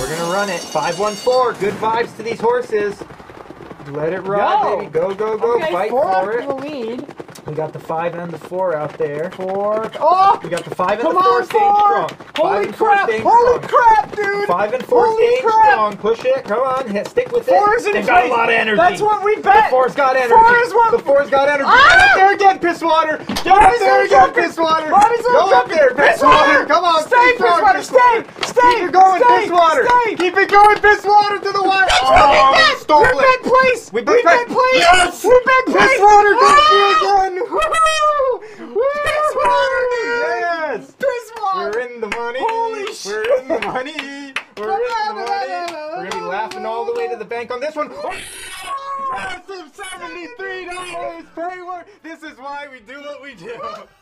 We're gonna run it. 5-1-4. Good vibes to these horses. Let it ride, baby. Go, go, go. Okay, Fight 4 for after it. the lead. We got the 5 and the 4 out there. 4. Oh! We got the 5 and Come the 4 on, staying 4. strong. Holy 5 and 4 crap! staying Holy strong. crap, dude! 5 and 4 Holy staying crap. strong. Push it. Come on. Stick with it. 4 is in They've place. got a lot of energy. That's what we bet. The 4's got energy. 4 is what. The 4's got energy. Ah! Get up there again, Pisswater. Get up there again, Pisswater. Go up there, Pisswater. Come on. Stay, Pisswater. Stay. Keep it going, Stay. Pisswater. Stay. Keep it going, Pisswater to the wire. Oh, we stole bet. it. We bet place. We We bet bet place. Yes. We bet place. Pisswater goes Ah! again. Pisswater, dude. Yes. Pisswater. We're in the money. Holy shit. We're in the money. We're in the money. We're gonna be laughing all the way to the bank on this one. Massive $73 pay work. This is why we do what we do.